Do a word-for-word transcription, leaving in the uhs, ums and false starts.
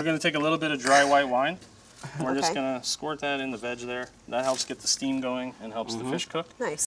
we're going to take a little bit of dry white wine. And we're Okay. just going to squirt that in the veg there. That helps get the steam going and helps Mm-hmm. the fish cook. Nice.